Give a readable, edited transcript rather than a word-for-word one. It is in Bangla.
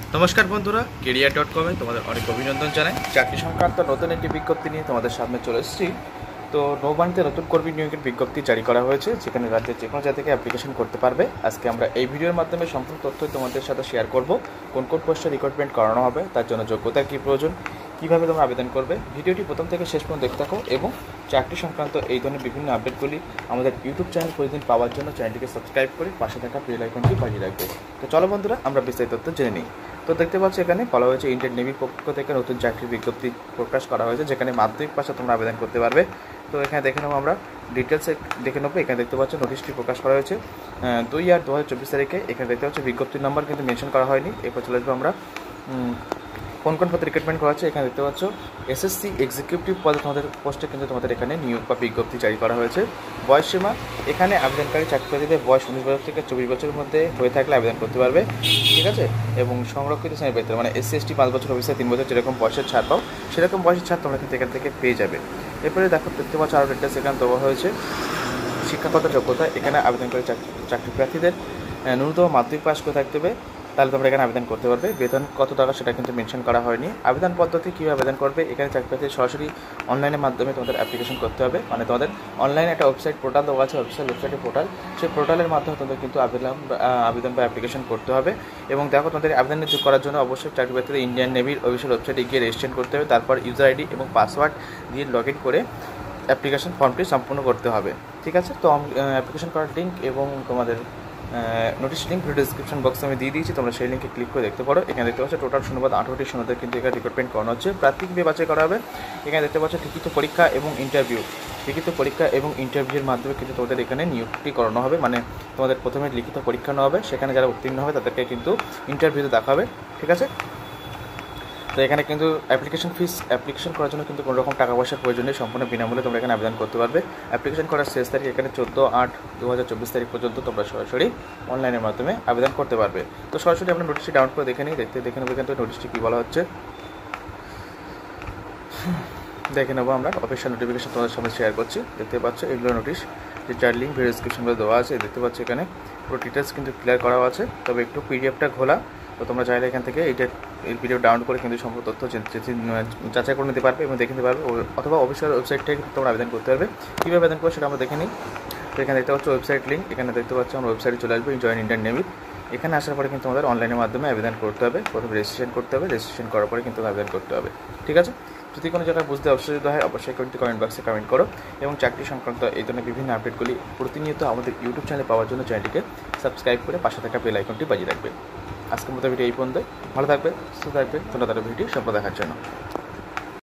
নমস্কার বন্ধুরা, কেরিয়ার.com-এ তোমাদের অনেক অভিনন্দন জানাই। চাকরি সংক্রান্ত নতুন একটি বিজ্ঞপ্তি নিয়ে তোমাদের সামনে চলে এসেছি। তো নৌবাহিনীতে নতুন কর্মী নিয়োগের বিজ্ঞপ্তি জারি করা হয়েছে, যেখানে রাজ্যের যে কোনো জায়গা থেকে অ্যাপ্লিকেশন করতে পারবে। আজকে আমরা এই ভিডিওর মাধ্যমে সম্পূর্ণ তথ্য তোমাদের সাথে শেয়ার করব। কোন কোন পোস্টে রিক্রুটমেন্ট করানো হবে, তার জন্য যোগ্যতা কী প্রয়োজন, কীভাবে তোমরা আবেদন করবে। ভিডিওটি প্রথম থেকে শেষ পর্যন্ত দেখতে থাকো এবং চাকরি সংক্রান্ত এই ধরনের বিভিন্ন আপডেটগুলি আমাদের ইউটিউব চ্যানেল প্রতিদিন পাওয়ার জন্য চ্যানেলটিকে সাবস্ক্রাইব করে পাশে থাকা বেল আইকনটি বাজিয়ে রাখবে। তো চলো বন্ধুরা, আমরা বিস্তারিত তথ্য জেনে নিই। তো দেখতে পাচ্ছ এখানে বলা হয়েছে ইন্ডিয়ান নেভির পক্ষ থেকে নতুন চাকরির বিজ্ঞপ্তি প্রকাশ করা হয়েছে, যেখানে মাধ্যমিক পাশে তোমরা আবেদন করতে পারবে। তো এখানে দেখে নেবো আমরা ডিটেলসে দেখে নেবো। এখানে দেখতে পাচ্ছ নোটিশটি প্রকাশ করা হয়েছে 2/2024 তারিখে। এখানে দেখতে পাচ্ছ বিজ্ঞপ্তির নাম্বার কিন্তু মেনশন করা হয়নি। এরপর চলে আসবো আমরা কোন কোন পদে রিক্রুটমেন্ট করা হচ্ছে। এখানে দেখতে পাচ্ছ এসএসসি এক্সিকিউটিভ পদে তোমাদের পোস্টে কিন্তু তোমাদের এখানে নিয়োগ বা বিজ্ঞপ্তি জারি করা হয়েছে। বয়সসীমা, এখানে আবেদনকারী চাকরিপ্রার্থীদের বয়স 19 বছর থেকে 24 বছরের মধ্যে হয়ে থাকলে আবেদন করতে পারবে, ঠিক আছে। এবং সংরক্ষিত শ্রেণীর বেতন মানে SC ST 5 বছর, অফিসার 3 বছর, যেরকম বয়সের ছাড় পাও সেরকম বয়সের ছাড় তোমরা কিন্তু এখান থেকে পেয়ে যাবে। এরপরে দেখতে পাচ্ছ আরও ডিটেলস এখানে দেওয়া হয়েছে। শিক্ষাগত যোগ্যতা, এখানে আবেদনকারী চাকরিপ্রার্থীদের ন্যূনতম মাধ্যমিক পাস করে থাকতে হবে, তাহলে তোমরা এখানে আবেদন করতে পারবে। বেতন কত টাকা সেটা কিন্তু মেনশন করা হয়নি। আবেদন পদ্ধতি কীভাবে আবেদন করবে, এখানে চাকরিপ্রার্থী সরাসরি অনলাইনের মাধ্যমে তোমাদের অ্যাপ্লিকেশন করতে হবে। মানে তোমাদের অনলাইনে একটা ওয়েবসাইট পোর্টাল দেওয়া আছে, ওয়েবসাইটের পোর্টাল, সেই পোর্টালের মাধ্যমে তোমাদের কিন্তু আবেদন বা অ্যাপ্লিকেশন করতে হবে। এবং দেখো তোমাদের আবেদন করার জন্য অবশ্যই চাকরিপ্রার্থীদের ইন্ডিয়ান নেভির অফিসিয়াল ওয়েবসাইটে গিয়ে রেজিস্ট্রেশন করতে হবে, তারপর ইউজার আইডি এবং পাসওয়ার্ড দিয়ে লগ ইন করে অ্যাপ্লিকেশন ফর্মটি সম্পূর্ণ করতে হবে, ঠিক আছে। তো অ্যাপ্লিকেশন করার লিঙ্ক এবং তোমাদের নোটিশ লিঙ্ক ভিডিও ডিসক্রিপশন বক্সে আমি দিয়ে দিয়েছি, তোমরা সেই লিঙ্কে ক্লিক করে দেখতে পারো। এখানে দেখতে পাচ্ছ টোটাল শূন্যপদ 18টি শূন্যদের কিন্তু এখানে রিক্রুটমেন্ট করানো হচ্ছে, প্রাথমিকভাবে বাছাই করা হবে। এখানে দেখতে পাচ্ছ লিখিত পরীক্ষা এবং ইন্টারভিউর মাধ্যমে কিন্তু তোমাদের এখানে নিয়োগটি করানো হবে। মানে তোমাদের প্রথমে লিখিত পরীক্ষা নেওয়া হবে, সেখানে যারা উত্তীর্ণ হবে তাদেরকে কিন্তু ইন্টারভিউতে দেখা হবে, ঠিক আছে। তো এখানে কিন্তু অ্যাপ্লিকেশন করার জন্য কিন্তু কোনো রকম টাকা পয়সার প্রয়োজন নেই, সম্পূর্ণ বিনামূল্যে তোমরা এখানে আবেদন করতে পারবে। অ্যাপ্লিকেশন করার শেষ তারিখ এখানে 14/8/2024 তারিখ পর্যন্ত তোমরা সরাসরি অনলাইনের মাধ্যমে আবেদন করতে পারবে। তো সরাসরি আমরা নোটিশটি ডাউনলোড করে দেখে নেবো কিন্তু নোটিশটি কী বলা হচ্ছে, দেখে নেবো আমরা। অফিসিয়াল নোটিফিকেশন তোমাদের সামনে শেয়ার করছি, দেখতে পাচ্ছ এগুলো নোটিশ, যে যার লিঙ্ক ভিডিও ডিসক্রিপশনগুলো দেওয়া আছে। দেখতে পাচ্ছ এখানে পুরো ডিটেলস কিন্তু ক্লিয়ার করা আছে, তবে একটু পিডিএফটা ঘোলা। তো তোমরা চাইলে এখান থেকে এই পিডিএফ ডাউনলোড করে কিন্তু সম্পূর্ণ তথ্য যাচাই করে নিতে পারবে এবং দেখে নিতে পারবে, অথবা অফিসিয়াল ওয়েবসাইট থেকে তোমরা আবেদন করতে পারবে। কীভাবে আবেদন করবে সেটা আমরা দেখে নিই। তো এখানে দেখতে পাচ্ছ ওয়েবসাইট লিঙ্ক, এখানে দেখতে পাচ্ছ আমরা ওয়েবসাইটে চলে আসবো, জয়েন ইন্ডিয়ান নেভি। এখানে আসার পরে কিন্তু আমাদের অনলাইনের মাধ্যমে আবেদন করতে হবে। প্রথমে রেজিস্ট্রেশন করতে হবে, রেজিস্ট্রেশন করার পরে কিন্তু আবেদন করতে হবে, ঠিক আছে। যদি কোনো জায়গায় বুঝতে অসুবিধা হয় অবশ্যই কমেন্ট বক্সে কমেন্ট করো। এবং চাকরি সংক্রান্ত এই ধরনের বিভিন্ন আপডেটগুলি প্রতিনিয়ত আমাদের ইউটিউব চ্যানেলে পাওয়ার জন্য চ্যানেলটিকে সাবস্ক্রাইব করে পাশে থাকা বেল আইকনটি বাজিয়ে রাখবে। আজকের মতো ভিডিও এই পর্যন্ত। ভালো থাকবে, সুস্থ থাকবে, ধন্যবাদ ভিডিও সম্পূর্ণ দেখার জন্য।